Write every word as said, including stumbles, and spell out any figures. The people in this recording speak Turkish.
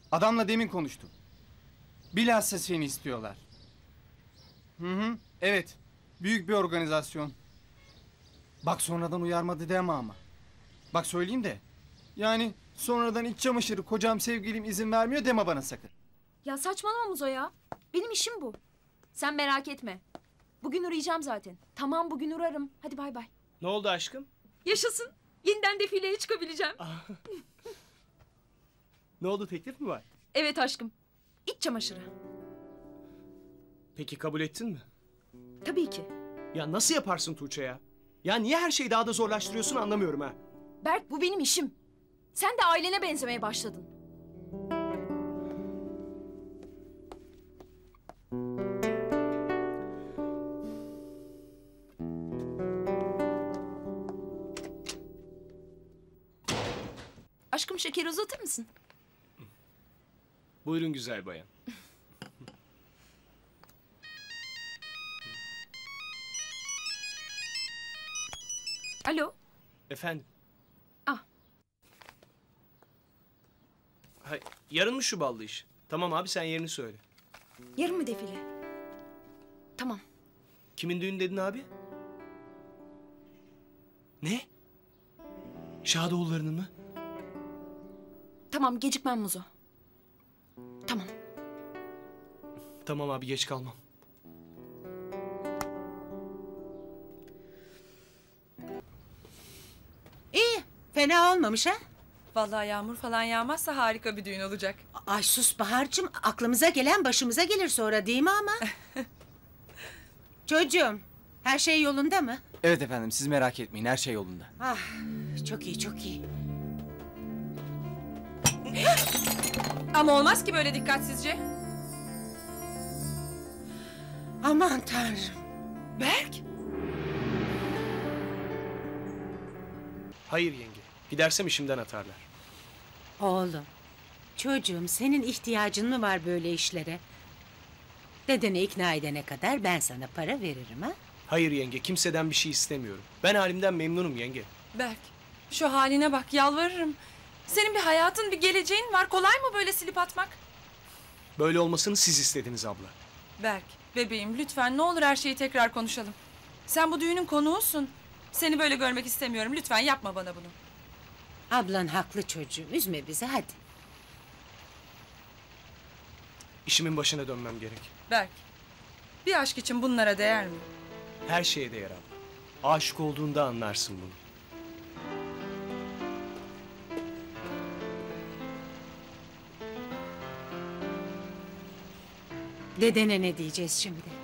Adamla demin konuştum. Bilhassa seni istiyorlar. Hı hı, evet. Büyük bir organizasyon. Bak sonradan uyarmadı deme ama. Bak söyleyeyim de. Yani sonradan iç çamaşırı kocam sevgilim izin vermiyor deme bana sakın. Ya saçmalama Muzo ya. Benim işim bu. Sen merak etme. Bugün uğrayacağım zaten. Tamam bugün uğrarım. Hadi bay bay. Ne oldu aşkım? Yaşasın. Yeniden defileye çıkabileceğim. Ne oldu, teklif mi var? Evet aşkım. İç çamaşırı. Peki kabul ettin mi? Tabii ki. Ya nasıl yaparsın Tuğçe ya? Ya niye her şeyi daha da zorlaştırıyorsun anlamıyorum ha. Berk bu benim işim. Sen de ailene benzemeye başladın. Aşkım şekeri uzatır mısın? Buyurun güzel bayan. Alo. Efendim? Ah. Hay, yarın mı şu ballı iş? Tamam abi sen yerini söyle. Yarın mı defile? Tamam. Kimin düğünü dedin abi? Ne? Şadoğullarının mı? Tamam gecikmem Muzo. Tamam. Tamam abi geç kalmam. İyi, fena olmamış ha? Vallahi yağmur falan yağmazsa harika bir düğün olacak. Ay sus Bahar'cığım, aklımıza gelen başımıza gelir sonra değil mi ama? Çocuğum, her şey yolunda mı? Evet efendim siz merak etmeyin her şey yolunda. Ah, çok iyi, çok iyi. Ama olmaz ki böyle dikkatsizce. Aman Tanrım. Berk! Hayır yenge. Gidersem işimden atarlar. Oğlum, çocuğum senin ihtiyacın mı var böyle işlere? Dedeni ikna edene kadar ben sana para veririm ha? Hayır yenge kimseden bir şey istemiyorum. Ben halimden memnunum yenge. Berk, şu haline bak yalvarırım. Senin bir hayatın, bir geleceğin var. Kolay mı böyle silip atmak? Böyle olmasını siz istediniz abla. Berk, bebeğim lütfen ne olur her şeyi tekrar konuşalım. Sen bu düğünün konuğusun. Seni böyle görmek istemiyorum. Lütfen yapma bana bunu. Ablan haklı çocuğum, üzme bizi hadi. İşimin başına dönmem gerek. Berk, bir aşk için bunlara değer mi? Her şeye değer abla. Aşık olduğunda anlarsın bunu. Dedene ne diyeceğiz şimdi?